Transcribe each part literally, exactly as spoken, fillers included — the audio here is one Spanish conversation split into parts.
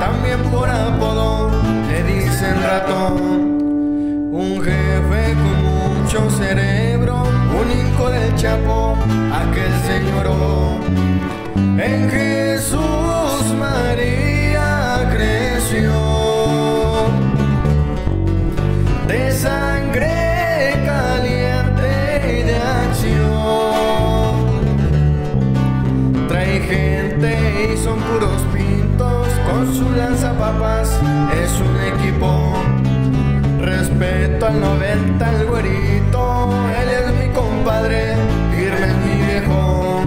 también por apodo le dicen ratón. Un jefe con mucho cerebro, un hijo del Chapo, aquel señorón. En Jesús María creció, de sangre caliente y de acción. Trae gente y son puros pintos, con su lanzapapas es un equipo. Respeto al noventa, al güerito, él es mi compadre, firme es mi viejo.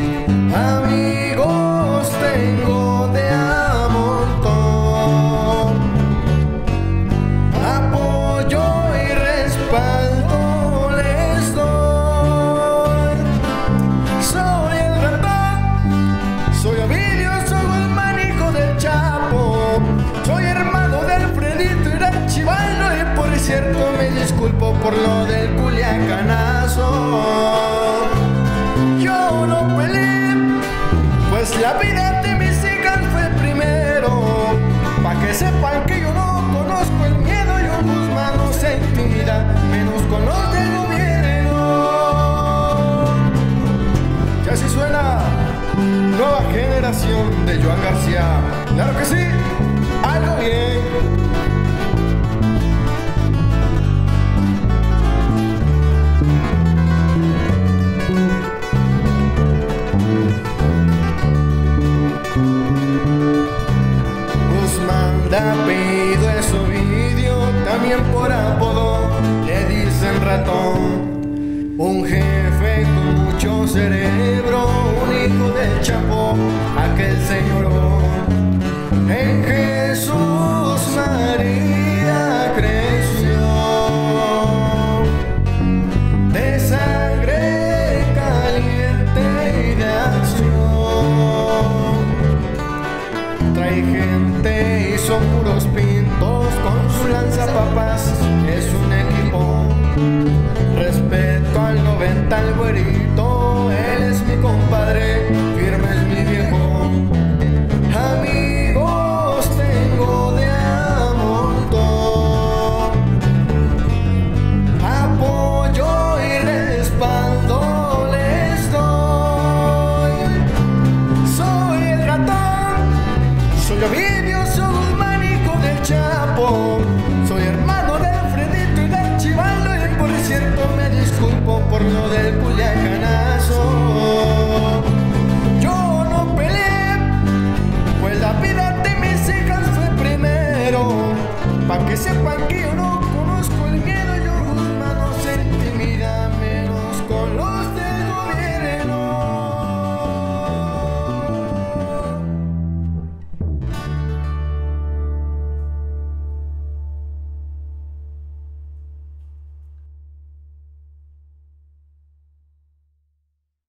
Amigos tengo de a montón, apoyo y respaldo les doy. Soy el ratón, soy Ovidio, soy Guzmán, hijo del Chapo, soy hermano del Fredito y del Chivaldo, y por cierto me disculpo por lo del culiacanazo. Yo no peleé, pues la vida de mis hijas fue primero, pa' que sepan que yo no conozco el miedo. Yo Guzmán no se intimida, menos con los del gobierno. Y así suena nueva generación de Joan García. Claro que sí, algo bien. De apellido es Ovidio, también por apodo le dicen ratón. Un jefe con mucho cerebro, un hijo del Chapo, aquel señorón. En Jesús María creció, de sangre caliente y de acción. Trae gente y son puros pintos, con su lanzapapas es un equipo. Respeto al noventa, al güerito, él es mi compadre, firme es mi viejo. Amigos tengo de a montón, apoyo y respaldo les doy. Soy el ratón, soy Ovidio, soy Guzmán, hijo del Chapo, soy hermano del Fredito y del Chivaldo, y por cierto me disculpo por lo del culiacanazo. Yo no peleé, pues la vida de mis hijas fue primero, pa' que sepan